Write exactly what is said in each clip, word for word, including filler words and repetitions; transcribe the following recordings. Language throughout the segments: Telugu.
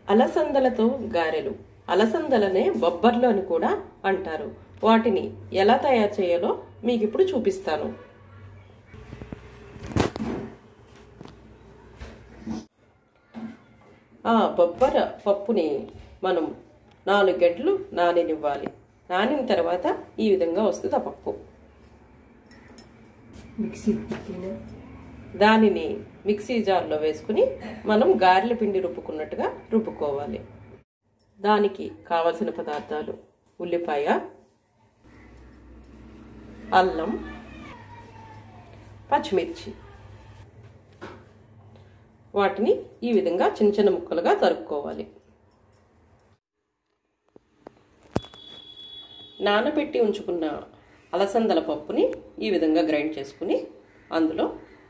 అలసందలతో గారెలు. అలసందలనే బొబ్బర్లు అని కూడా అంటారు. వాటిని ఎలా తయారు చేయాలో మీకు ఇప్పుడు చూపిస్తాను. ఆ బొబ్బర పప్పుని మనం నాలుగు గంటలు నాననివ్వాలి. నానిన తర్వాత ఈ విధంగా వస్తుంది ఆ పప్పు. మిక్సీ దానిని మిక్సీ జార్లో వేసుకుని మనం గారెల పిండి రుబ్బుకున్నట్టుగా రుబ్బుకోవాలి. దానికి కావలసిన పదార్థాలు: ఉల్లిపాయ, అల్లం, పచ్చిమిర్చి. వాటిని ఈ విధంగా చిన్న చిన్న ముక్కలుగా తరుక్కోవాలి. నానబెట్టి ఉంచుకున్న అలసందల పప్పుని ఈ విధంగా గ్రైండ్ చేసుకుని అందులో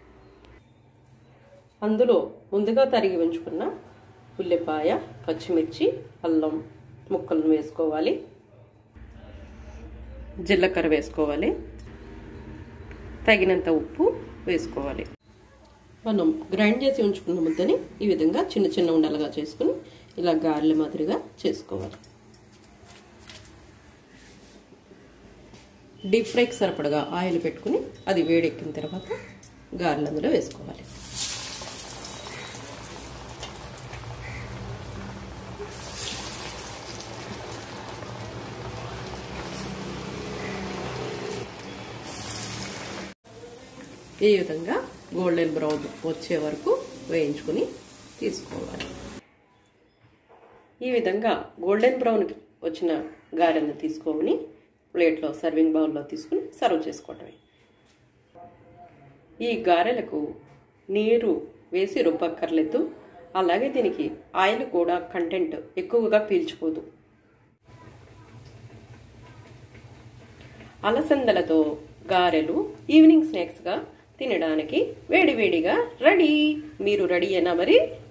అందులో ముందుగా తరిగి ఉంచుకున్న ఉల్లిపాయ, పచ్చిమిర్చి, అల్లం ముక్కలను వేసుకోవాలి. జీలకర్ర వేసుకోవాలి. తగినంత ఉప్పు వేసుకోవాలి. మనం గ్రైండ్ చేసి ఉంచుకున్న ముద్దని ఈ విధంగా చిన్న చిన్న ఉండలుగా చేసుకుని ఇలా గారెల మాదిరిగా చేసుకోవాలి. డీప్ ఫ్రైకి సరిపడగా ఆయిల్ పెట్టుకుని అది వేడెక్కిన తర్వాత గారెలు అందులో వేసుకోవాలి. ఈ విధంగా గోల్డెన్ బ్రౌన్ వచ్చే వరకు వేయించుకుని తీసుకోవాలి. ఈ విధంగా గోల్డెన్ బ్రౌన్ వచ్చిన గారెలను తీసుకొని ప్లేట్లో సర్వింగ్ బౌల్లో తీసుకుని సర్వ్ చేసుకోవటమే. ఈ గారెలకు నీరు వేసి రుబ్బక్కర్లేదు. అలాగే దీనికి ఆయిల్ కూడా కంటెంట్ ఎక్కువగా పీల్చుకోదు. అలసందలతో గారెలు ఈవినింగ్ స్నాక్స్గా తినడానికి వేడివేడిగా రెడీ. మీరు రెడీ అయినా మరి?